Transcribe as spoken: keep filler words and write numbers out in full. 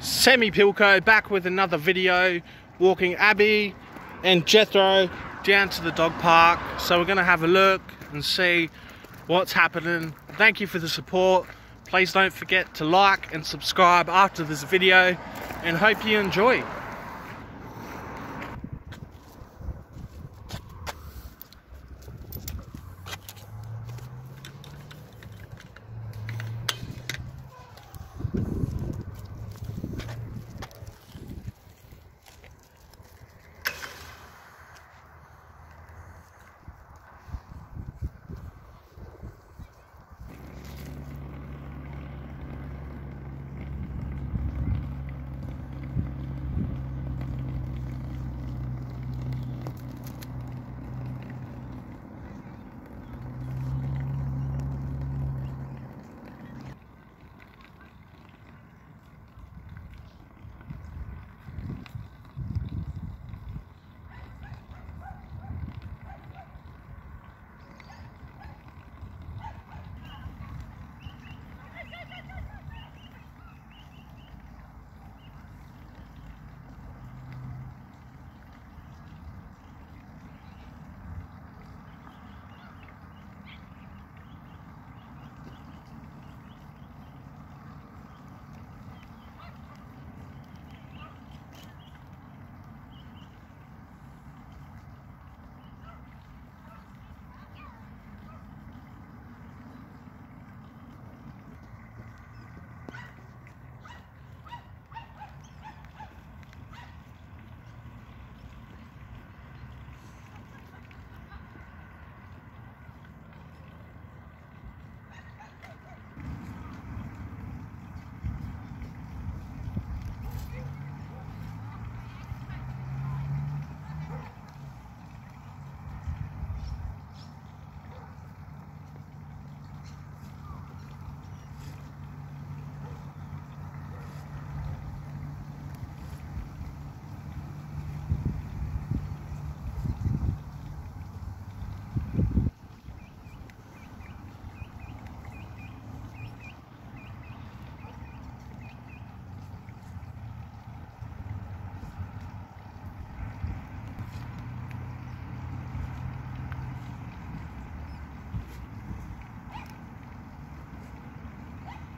Semi-Pilco back with another video, walking Abby and Jethro down to the dog park. So we're going to have a look and see what's happening. Thank you for the support. Please don't forget to like and subscribe after this video, and hope you enjoy.